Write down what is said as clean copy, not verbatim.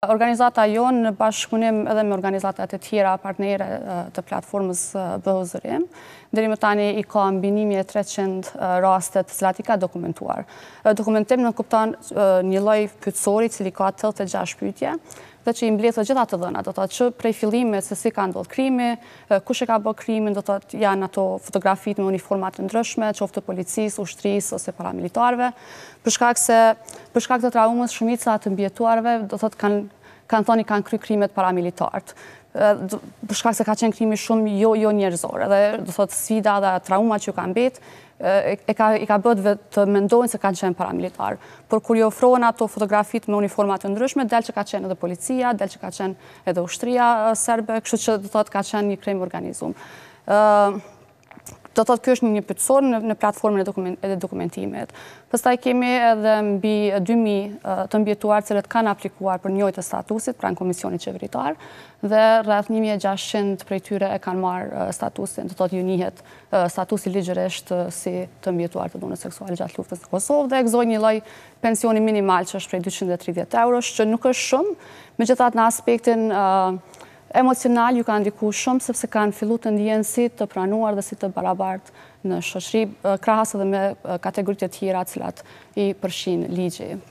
Organizata jonë në bashkëpunim edhe me organizatat e tjera partnere të platformës Bëhu Zërim, deri më tani i ka mbi 1300 raste të cilat i ka dokumentuar. Dokumentim në kupton një lloj pyetësori cili ka 86 pyetje dhe që i mbledh të gjitha të dhënat, do të thotë që prej fillimit se si ka ndodhur krimi, kush e ka bërë krimin, do të thotë janë ato fotografitë me uniforma të ndryshme, qoftë të policisë, ushtrisë ose paramilitarëve, për shkak të traumës shumica të mbijetuarve do të thotë kanë thënë kanë kryer krimet paramilitarët. Për shkak se ka qenë krimi shumë jo njerëzor, edhe do thotë sfida dhe trauma që ka mbet i ka bërë të mendojnë se kanë qenë paramilitar. Por kur i ofrohen ato fotografitë me uniforma të ndryshme, del që ka qenë edhe policia, del që ka qenë edhe ushtria serbe, kështu që do thotë ka qenë një krim organizuar. Do thotë ky është një pyetësor në platformën e dokumentimit. Pastaj kemi edhe mbi 2000 të mbijetuar cilët kanë aplikuar për njojtë statusit pranë Komisionit Qeveritar dhe rreth 1600 prej tyre e kanë marrë statusin, do thotë ju njihet statusi ligjërisht si të mbijetuar të dhunës seksuale gjatë luftës në Kosovë dhe gëzojnë një lloj pensioni minimal që është prej 230 eurosh, që nuk është shumë, megjithatë në aspektin emocional ju ka ndikuar shumë sepse kanë filluar të ndihen si të pranuar dhe si të barabartë në shoqëri, krahas edhe me kategoritë e tjera të cilat i përfshin ligji.